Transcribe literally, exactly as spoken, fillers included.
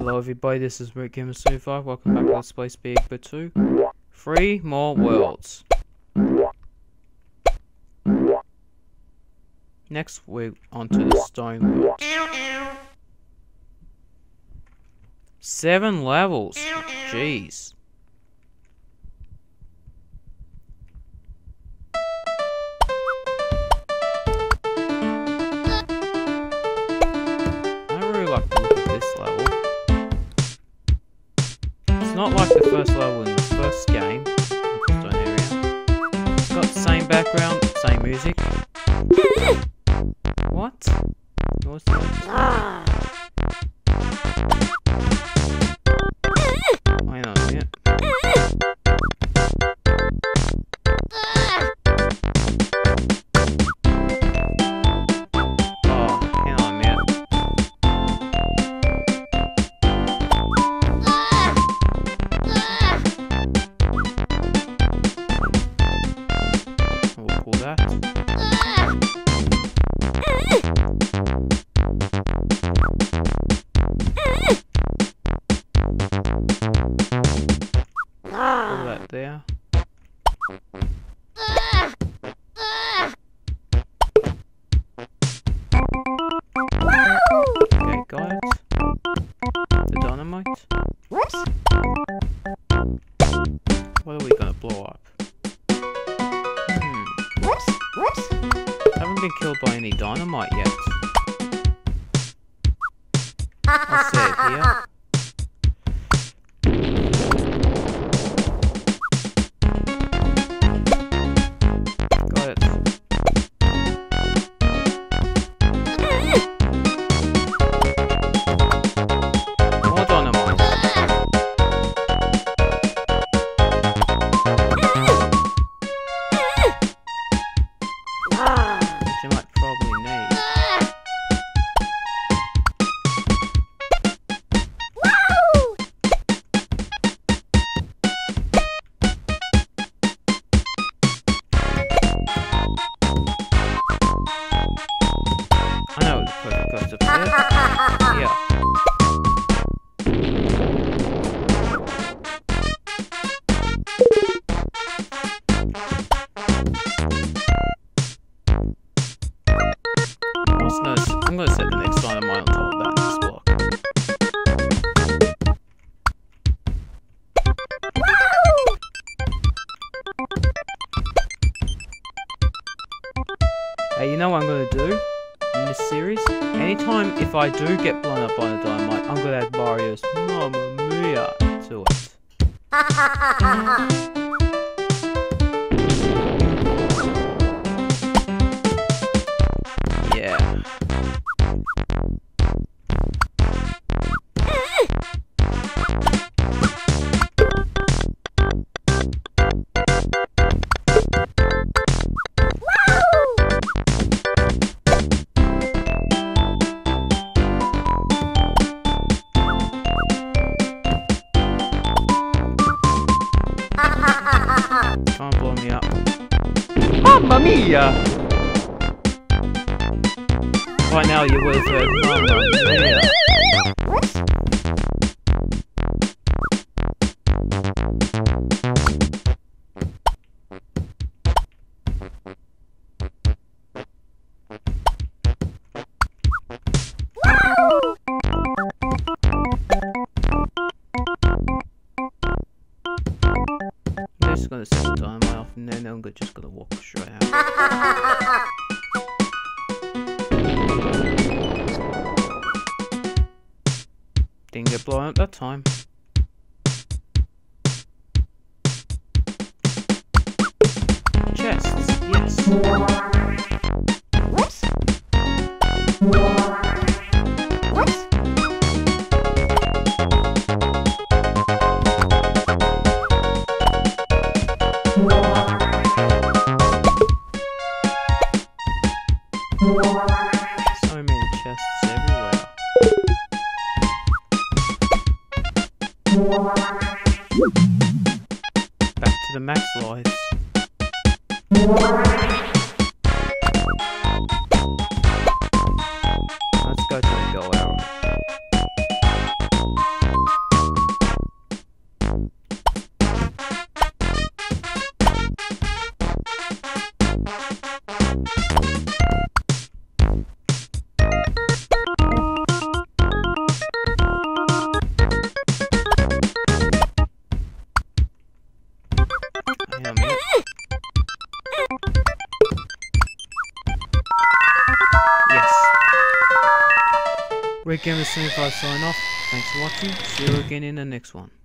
Hello everybody, this is Rick Gamer seventy-five. Welcome back to Let's Play Speedy Eggbert two. Three more worlds. Next we're onto the stone world. Seven levels. Jeez. Like to look at this level. It's not like the first level in the first game, stone area. It's got the same background, same music. What? What's that? Wait on a minute. There. Okay, got it. The dynamite. What are we gonna blow up? Hmm. Haven't been killed by any dynamite yet. I'll say it here. I'm gonna set the next dynamite on top of that next block. Hey, you know what I'm gonna do in this series? Anytime if I do get blown up by the dynamite, I'm gonna add Mario's Mamma Mia to it. Yeah. Can't blow me up. Mamma Mia! By now you would have heard Mamma Mia. I'm just gonna set the timer off and then I'm just gonna walk straight out. Didn't get blown up that time. Chests, yes. Whoops. Whoops. So many chests everywhere. Back to the max lives. Let's go to the go arrow. Red Gamer seventy-five sign off. Thanks for watching. See you again in the next one.